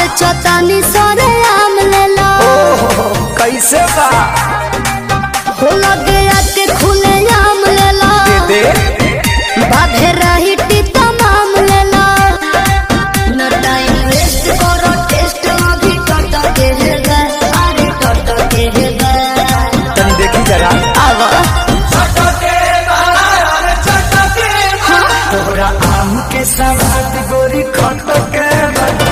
बेचो तानी सरे आम ले लो। कैसे बा हो लगे आके खुले आम ले लो। दे बाधे रही तमाम ले लो। न टाइम वेस्ट करो टेस्ट अभी टट के है गा। अरे टट के है गा। तनी देखी जरा आवा तोरा आम के सवाद गोरी खट के